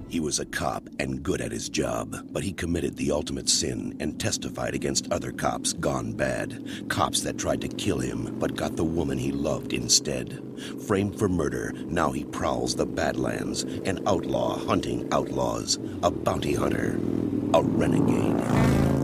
He was a cop and good at his job, but he committed the ultimate sin and testified against other cops gone bad. Cops that tried to kill him, but got the woman he loved instead. Framed for murder, now he prowls the Badlands, an outlaw hunting outlaws, a bounty hunter, a renegade.